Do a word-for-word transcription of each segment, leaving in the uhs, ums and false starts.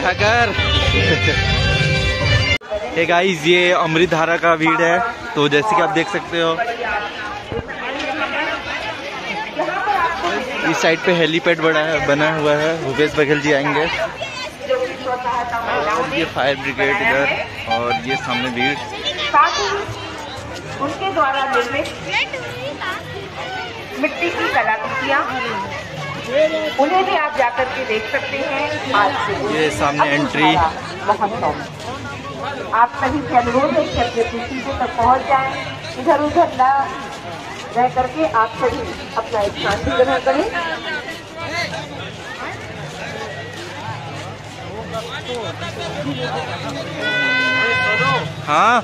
Thakur. Hey guys, ये अमृतधारा का भीड़ है। तो जैसे कि आप देख सकते हो, इस साइड पे हेलीपैड बड़ा है, बना हुआ है। भूपेश बघेल जी आएंगे। और ये फायर ब्रिगेड इधर, और ये सामने भीड़। उनके द्वारा निर्मित मिट्टी की कलाकृतियाँ, उन्हें भी आप जाकर के देख सकते हैं। आज से ये सामने एंट्री। आप सभी से अनुरोध है कि अपने कुर्सी तक पहुँच जाएं, इधर उधर न रह करके आप सभी अपना स्थान भी ग्रहण करें। हाँ,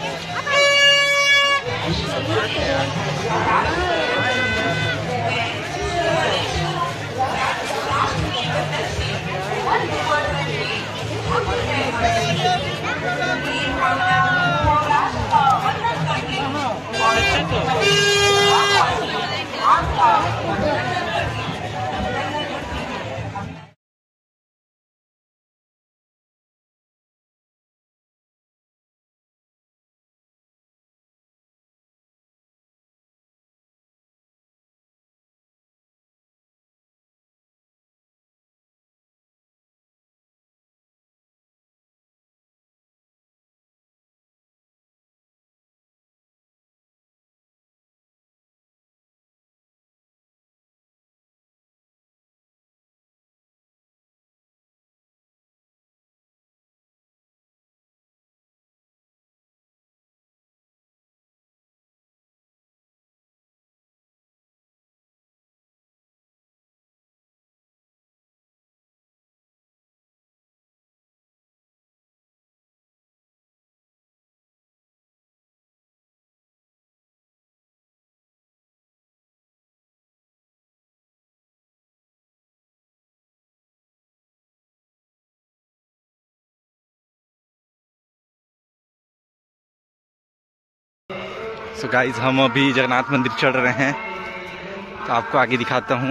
सो गाइस, हम अभी जगन्नाथ मंदिर चढ़ रहे हैं। तो आपको आगे दिखाता हूँ।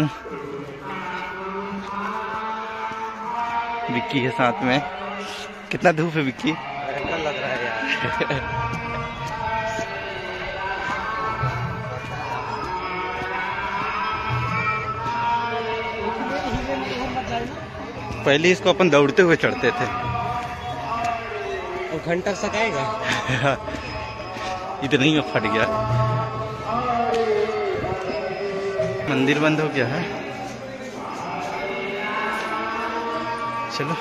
विक्की है साथ में। कितना धूप है विक्की? लग रहा है यार। पहले इसको अपन दौड़ते हुए चढ़ते थे। और घंटा सकाएगा। इतना ही फट गया। मंदिर बंद हो गया है। चलो,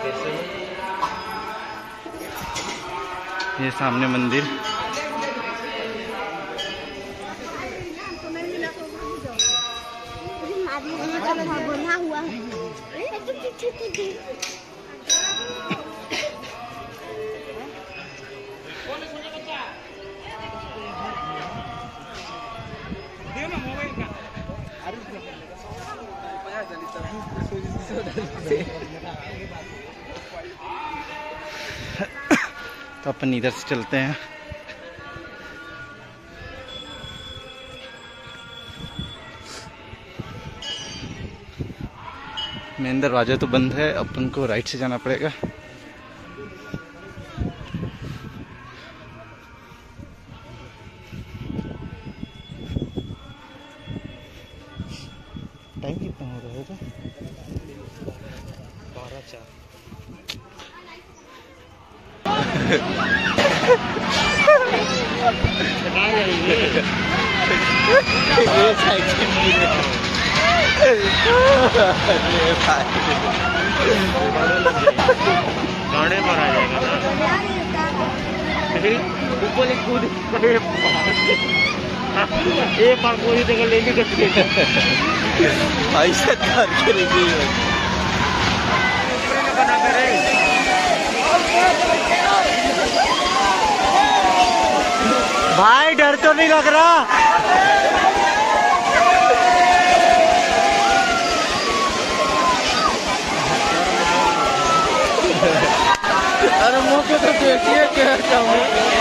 ये सामने मंदिर। तो अपन इधर से चलते हैं। मेन दरवाजा तो बंद है, अपन को राइट से जाना पड़ेगा। टाइम कितना हो रहा है? बारह चार। गाने पर आ जाएगा ऊपर एक कूद एक बार पूरी जगह ले ली ऐसा करके बना करे। भाई डर तो नहीं लग रहा? अरे मौके तो देखिए क्या